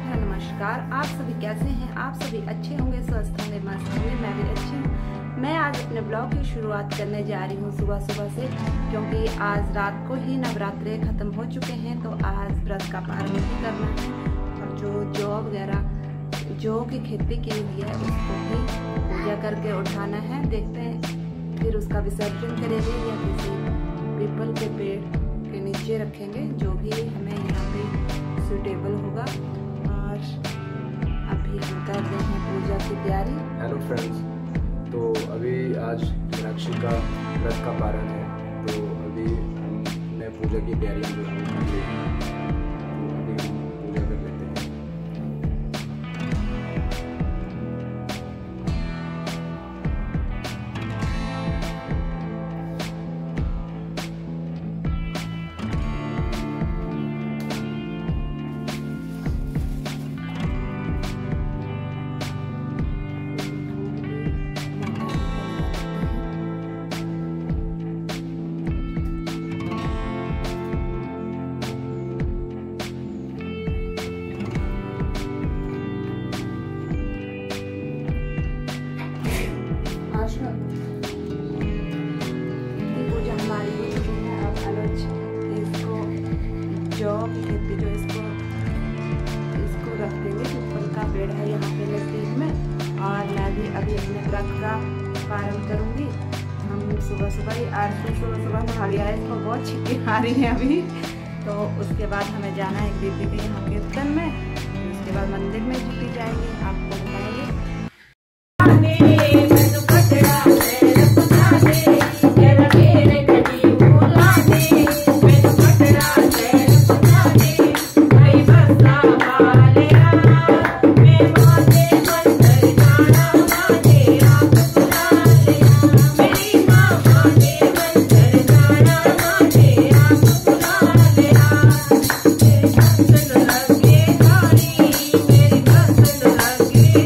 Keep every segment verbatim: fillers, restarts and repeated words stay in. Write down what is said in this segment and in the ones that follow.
कृष्ण, नमस्कार। आप सभी कैसे हैं? आप सभी अच्छे होंगे, स्वस्थ होंगे, मस्त होंगे। मैं भी अच्छी हूँ। मैं आज अपने ब्लॉग की शुरुआत करने जा रही हूँ सुबह सुबह से, क्योंकि आज रात को ही नवरात्रे खत्म हो चुके हैं, तो आज व्रत का पारण भी करना है और जो जौ वगैरह जौ की खेती की हुई है उसको भी पूजा करके उठाना है। देखते हैं फिर उसका विसर्जन करेंगे या किसी पीपल के पेड़ के नीचे रखेंगे, जो भी हमें यहाँ पे सूटेबल होगा। और अभी हम कर रहे हैं पूजा की तैयारी। हेलो फ्रेंड्स, तो अभी आज मीनाक्षी का व्रत का पारण है, तो अभी हमने पूजा की तैयारियां जो हम कर ली हैं, तो अभी हम पूजा कर लेते हैं। पूजा हमारी हो चुकी है। अब अनुज इसको जौ की खेती जो इसको इसको रख देंगे। पीपल का पेड़ है यहाँ पे नजदीक में, और मैं भी अभी अपने व्रत का पारण करूँगी। हम सुबह सुबह ही आरती सुबह सुबह नहा लिया है, इसको बहुत छिपी आ रही है अभी। तो उसके बाद हमें जाना है दीदी के यहाँ कीर्तन में, उसके बाद मंदिर में छुट्टी जाएंगे, आपको बताएंगे। लगे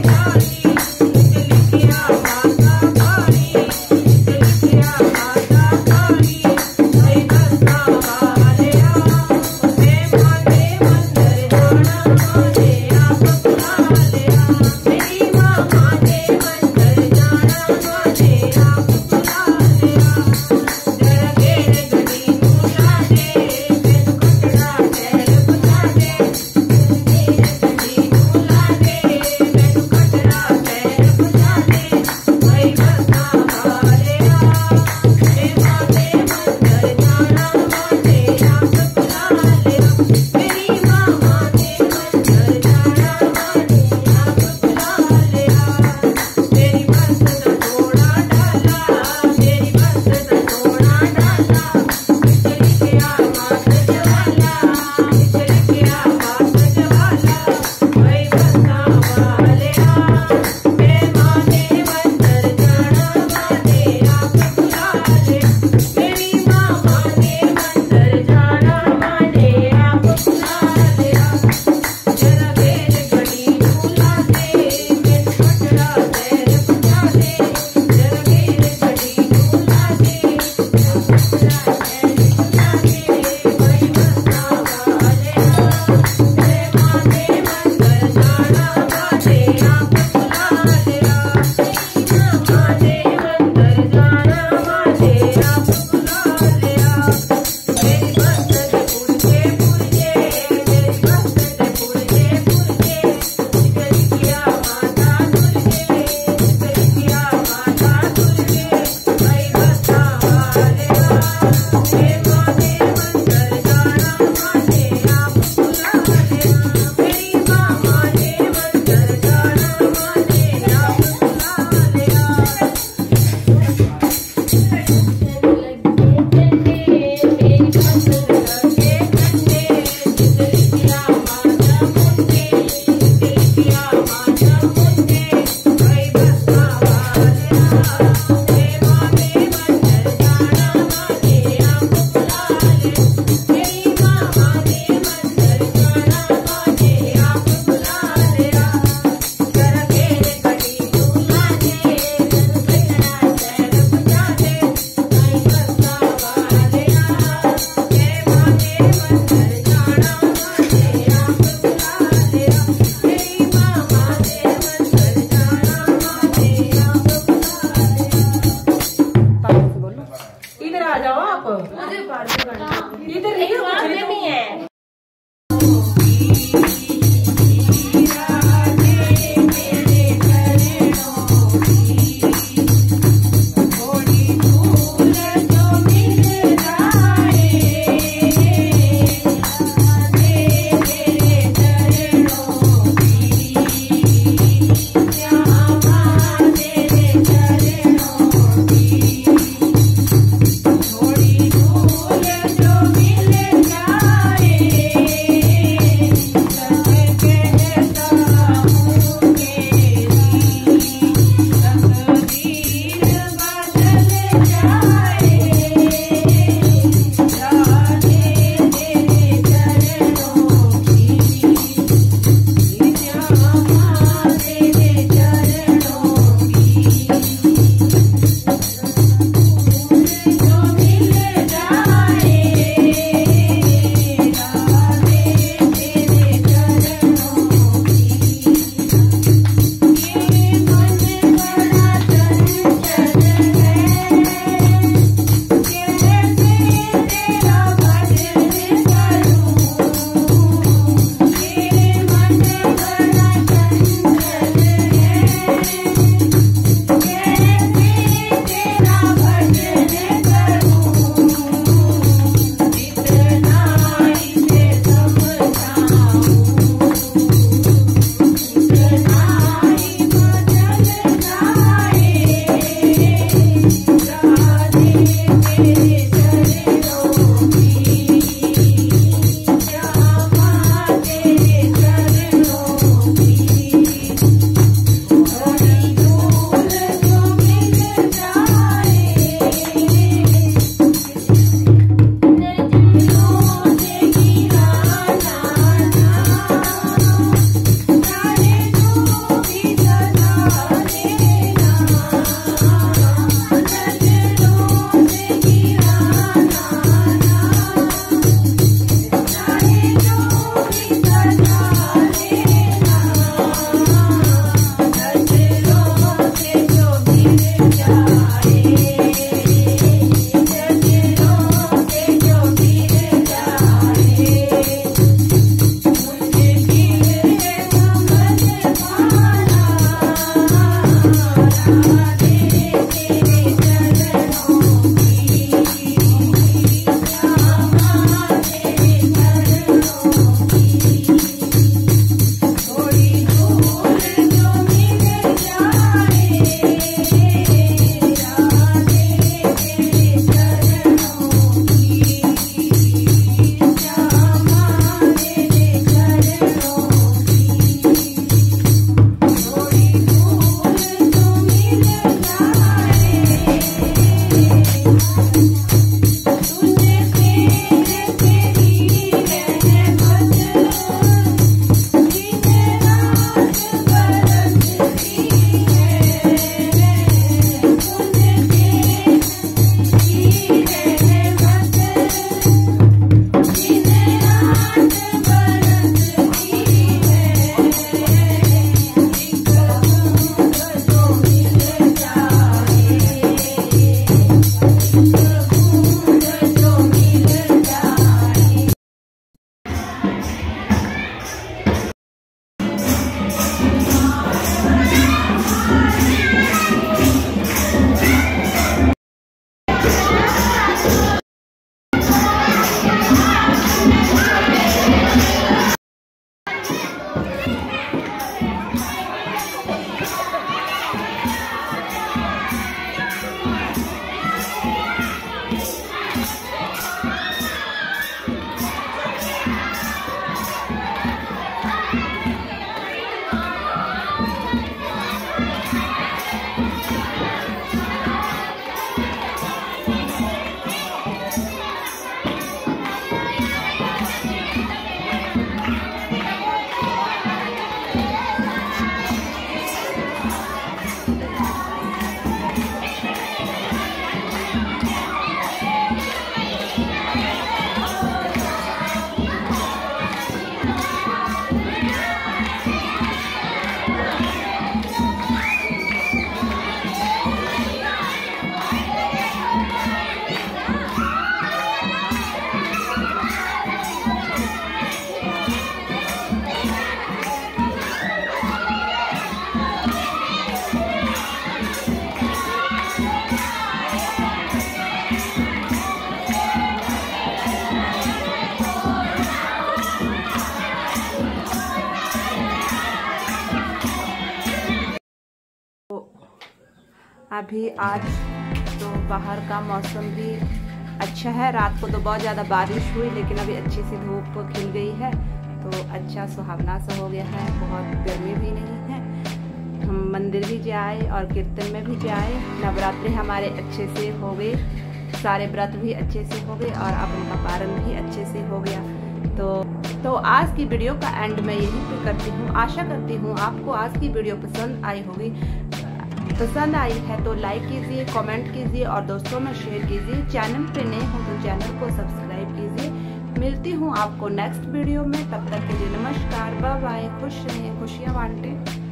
अभी आज तो बाहर का मौसम भी अच्छा है। रात को तो बहुत ज़्यादा बारिश हुई, लेकिन अभी अच्छी सी धूप खिल गई है तो अच्छा सुहावना सा हो गया है। बहुत गर्मी भी नहीं है। हम मंदिर भी जाए और कीर्तन में भी जाए। नवरात्रि हमारे अच्छे से हो गए, सारे व्रत भी अच्छे से हो गए और अब उनका पारण भी अच्छे से हो गया। तो तो आज की वीडियो का एंड मैं यहीं पे करती हूँ। आशा करती हूँ आपको आज की वीडियो पसंद आई होगी। पसंद आई है तो लाइक कीजिए, कमेंट कीजिए और दोस्तों में शेयर कीजिए। चैनल पे नए हो तो चैनल को सब्सक्राइब कीजिए। मिलती हूँ आपको नेक्स्ट वीडियो में, तब तक के लिए नमस्कार, बाय बाय। खुश रहें, खुशियाँ बांटें।